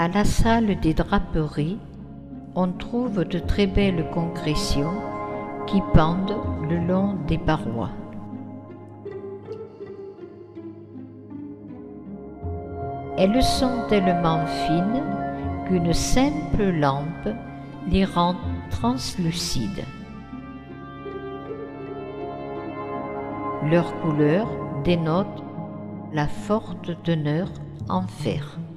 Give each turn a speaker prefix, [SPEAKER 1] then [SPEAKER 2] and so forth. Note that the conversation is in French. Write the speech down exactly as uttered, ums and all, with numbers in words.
[SPEAKER 1] À la salle des draperies, on trouve de très belles concrétions qui pendent le long des parois. Elles sont tellement fines qu'une simple lampe les rend translucides. Leur couleur dénote la forte teneur en fer.